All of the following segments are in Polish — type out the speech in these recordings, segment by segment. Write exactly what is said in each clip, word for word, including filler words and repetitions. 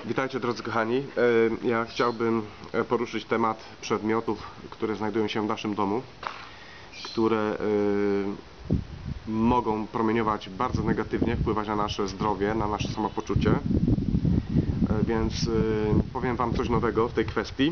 Witajcie drodzy kochani. Ja chciałbym poruszyć temat przedmiotów, które znajdują się w naszym domu, które mogą promieniować bardzo negatywnie, wpływać na nasze zdrowie, na nasze samopoczucie. Więc powiem Wam coś nowego w tej kwestii.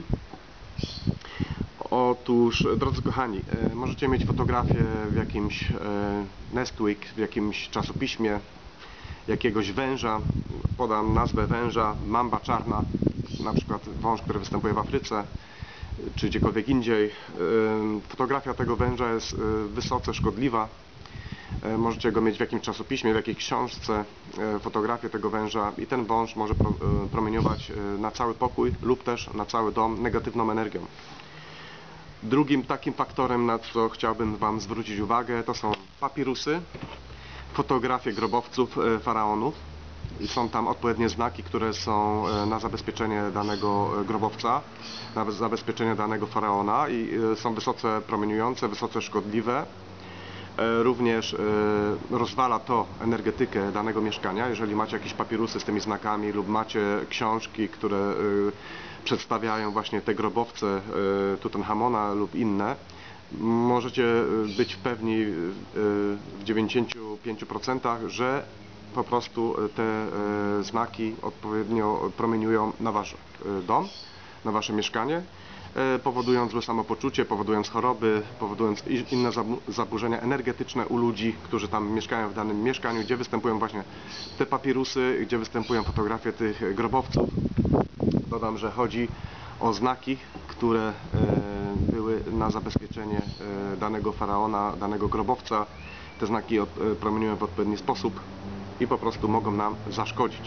Otóż, drodzy kochani, możecie mieć fotografię w jakimś Nestweek, w jakimś czasopiśmie, jakiegoś węża, podam nazwę węża, mamba czarna, na przykład wąż, który występuje w Afryce, czy gdziekolwiek indziej. Fotografia tego węża jest wysoce szkodliwa. Możecie go mieć w jakimś czasopiśmie, w jakiejś książce, fotografię tego węża i ten wąż może promieniować na cały pokój lub też na cały dom negatywną energią. Drugim takim faktorem, na co chciałbym Wam zwrócić uwagę, to są papirusy, fotografie grobowców faraonów. I są tam odpowiednie znaki, które są na zabezpieczenie danego grobowca, na zabezpieczenie danego faraona i są wysoce promieniujące, wysoce szkodliwe. Również rozwala to energetykę danego mieszkania. Jeżeli macie jakieś papirusy z tymi znakami lub macie książki, które przedstawiają właśnie te grobowce Tutenchamona lub inne, możecie być pewni w dziewięćdziesięciu pięciu procentach, że po prostu te znaki odpowiednio promieniują na Wasz dom, na Wasze mieszkanie, powodując złe samopoczucie, powodując choroby, powodując inne zaburzenia energetyczne u ludzi, którzy tam mieszkają w danym mieszkaniu, gdzie występują właśnie te papirusy, gdzie występują fotografie tych grobowców. Dodam, że chodzi o znaki, które były na zabezpieczenie danego faraona, danego grobowca. Te znaki promieniują w odpowiedni sposób i po prostu mogą nam zaszkodzić.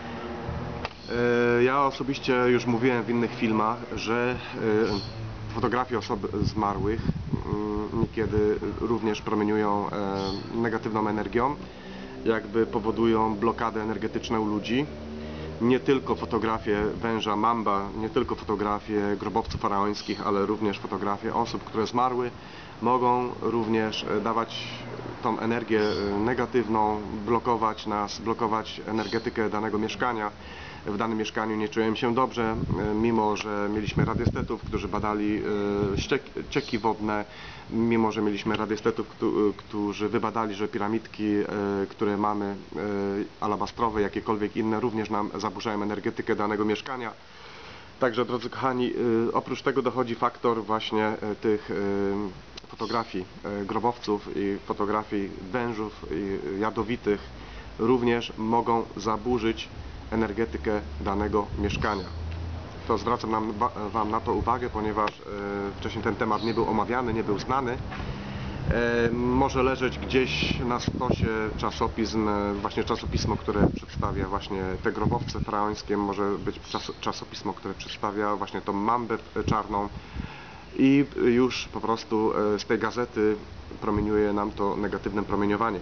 Ja osobiście już mówiłem w innych filmach, że fotografie osób zmarłych niekiedy również promieniują negatywną energią, jakby powodują blokady energetyczne u ludzi. Nie tylko fotografie węża mamba, nie tylko fotografie grobowców faraońskich, ale również fotografie osób, które zmarły, mogą również dawać tą energię negatywną, blokować nas, blokować energetykę danego mieszkania. W danym mieszkaniu nie czułem się dobrze, mimo że mieliśmy radiestetów, którzy badali cieki wodne, mimo że mieliśmy radiestetów, którzy wybadali, że piramidki, które mamy, alabastrowe, jakiekolwiek inne, również nam zaburzają energetykę danego mieszkania. Także, drodzy kochani, oprócz tego dochodzi faktor właśnie tych fotografii grobowców i fotografii wężów jadowitych, również mogą zaburzyć energetykę danego mieszkania. To zwracam nam, Wam na to uwagę, ponieważ wcześniej ten temat nie był omawiany, nie był znany. Może leżeć gdzieś na stosie czasopism, właśnie czasopismo, które przedstawia właśnie te grobowce faraońskie, może być czasopismo, które przedstawia właśnie tą mambę czarną i już po prostu z tej gazety promieniuje nam to negatywnym promieniowaniem.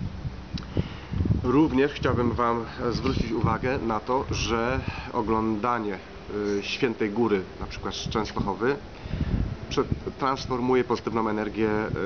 Również chciałbym Wam zwrócić uwagę na to, że oglądanie Świętej Góry, na przykład z Częstochowy, transformuje pozytywną energię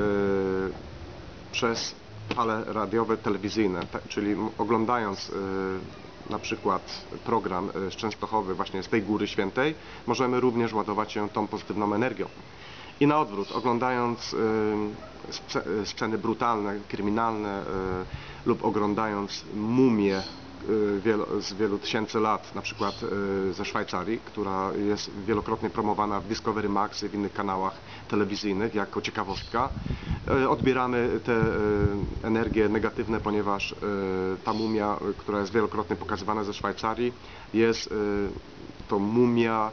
przez fale radiowe, telewizyjne, czyli oglądając na przykład program z Częstochowy, właśnie z tej Góry Świętej, możemy również ładować się tą pozytywną energią. I na odwrót, oglądając sceny brutalne, kryminalne lub oglądając mumię z wielu tysięcy lat, na przykład ze Szwajcarii, która jest wielokrotnie promowana w Discovery Max i w innych kanałach telewizyjnych jako ciekawostka, odbieramy te energie negatywne, ponieważ ta mumia, która jest wielokrotnie pokazywana ze Szwajcarii, jest to mumia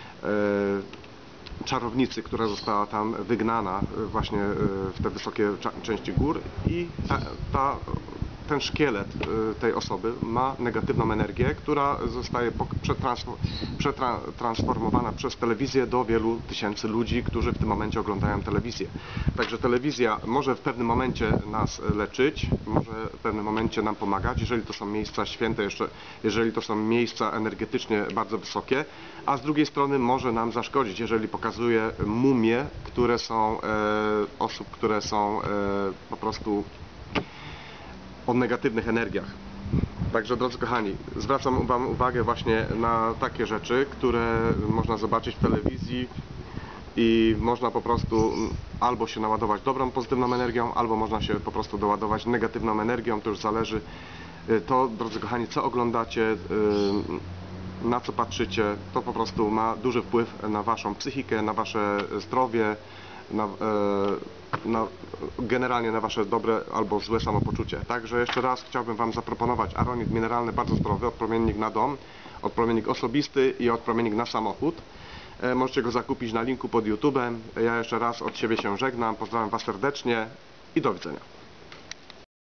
czarownicy, która została tam wygnana właśnie w te wysokie części gór i ta, ta, ten szkielet tej osoby ma negatywną energię, która zostaje przetransformowana przez telewizję do wielu tysięcy ludzi, którzy w tym momencie oglądają telewizję. Także telewizja może w pewnym momencie nas leczyć, może w pewnym momencie nam pomagać, jeżeli to są miejsca święte, jeszcze, jeżeli to są miejsca energetycznie bardzo wysokie, a z drugiej strony może nam zaszkodzić, jeżeli pokazuje mumie, które są e, osób, które są e, po prostu o negatywnych energiach. Także drodzy kochani, zwracam Wam uwagę właśnie na takie rzeczy, które można zobaczyć w telewizji i można po prostu albo się naładować dobrą, pozytywną energią, albo można się po prostu doładować negatywną energią, to już zależy. To, drodzy kochani, co oglądacie, na co patrzycie, to po prostu ma duży wpływ na Waszą psychikę, na Wasze zdrowie, na, na, generalnie na Wasze dobre albo złe samopoczucie. Także jeszcze raz chciałbym Wam zaproponować aronit mineralny bardzo zdrowy, odpromiennik na dom, odpromiennik osobisty i odpromiennik na samochód. Możecie go zakupić na linku pod YouTube'em. Ja jeszcze raz od siebie się żegnam, pozdrawiam Was serdecznie i do widzenia.